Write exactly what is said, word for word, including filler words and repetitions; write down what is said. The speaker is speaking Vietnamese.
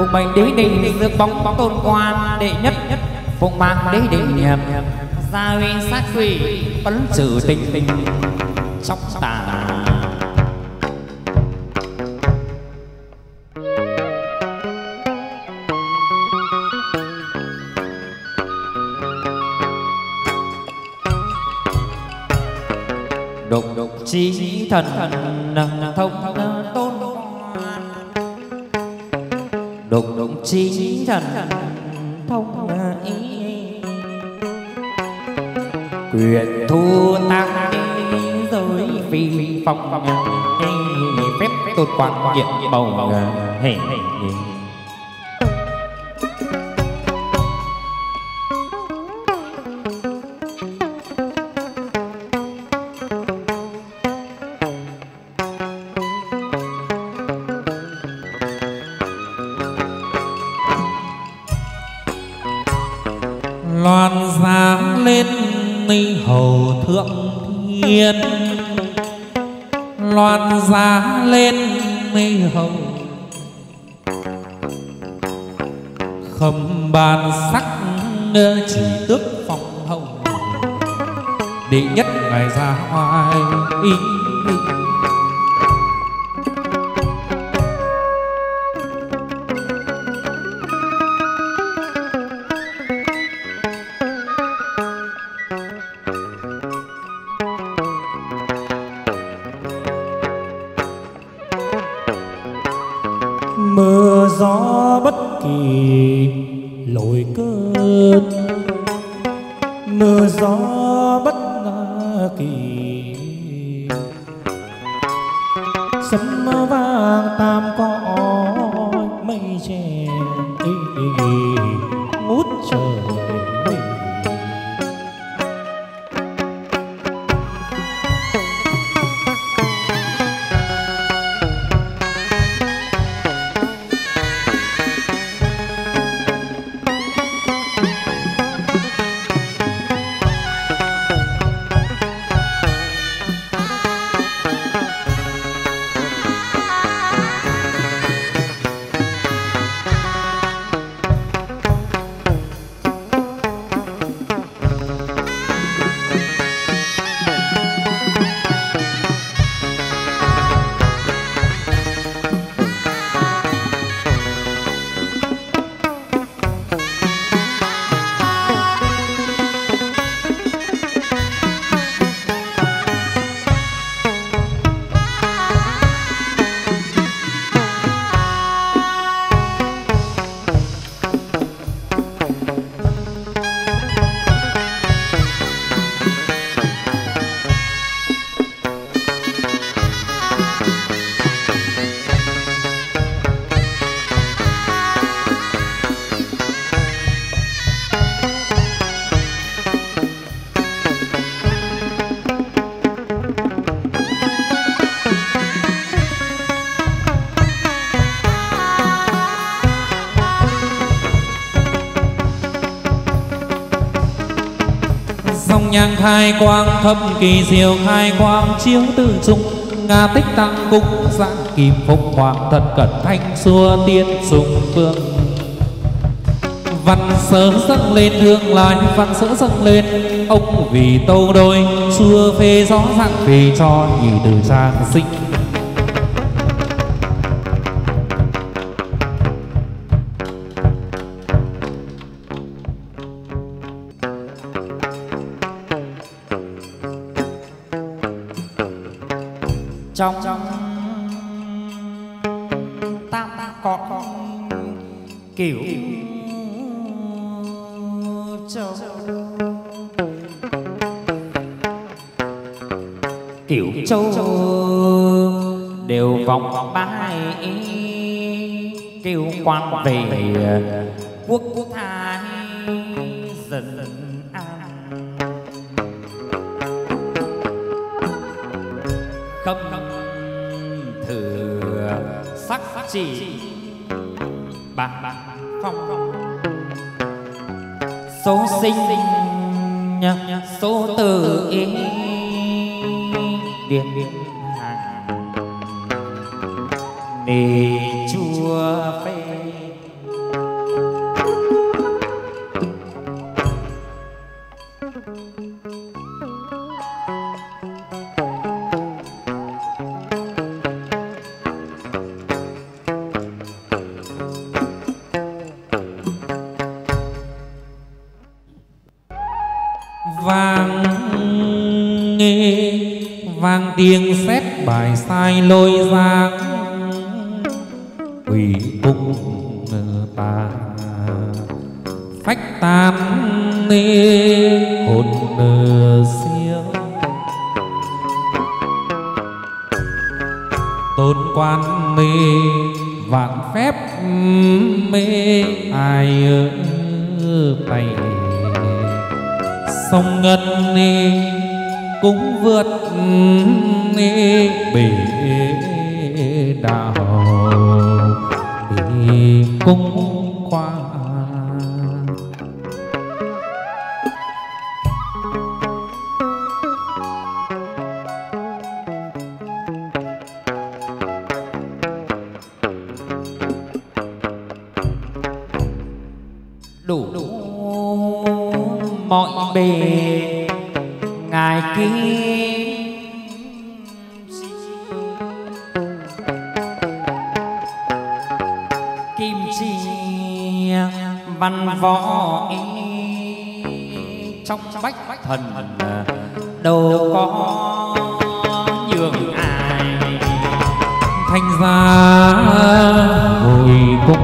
phụng mệnh đế đình rước bóng tôn quan đệ nhất phụng mang đế đình gia uy sát quỷ ấn xử tình tình trong tà độc độc chi thần thông tôn độc độc chi thần thông ý quyền thu tăng giới phi phong phép tôn quan nhiệm bầu hề loan giáng lên ni hầu thượng thiên loan giá lên ni hầu khâm ban sắc chỉ tước phong hầu đệ nhất ngày ra hoài ý, ý. mưa gió bất kỳ lội cơn mưa gió bất kỳ sấm vang tam cõi mây che ngút trời nhang khai quang thâm kỳ diệu khai quang chiếu tự dung nga tích tăng cung giang kim phúc hoàng thần cẩn thanh xua tiên sùng phương văn sớ dâng lên hương lại văn sớ dâng lên ông vì tâu đôi xua phê gió dạng phê cho nhị từ trang sinh trong tam có kiểu châu kiểu châu đều vòng bái kêu quan về quốc quốc thái dần an không thừa sắc chỉ bạc bạc phong số sinh số tử ý điện hàng nề chua phê tiếng sét bài sai lôi giang quỷ cung ta phách tan nê hồn siêu tôn quan mê vạn phép mê ai ơ tay sông ngân nê cũng vượt nê bể đào bể cung qua đủ mọi bề ngài kim kim chi văn võ trong bách thần đâu có nhường ai thanh gia hồi cung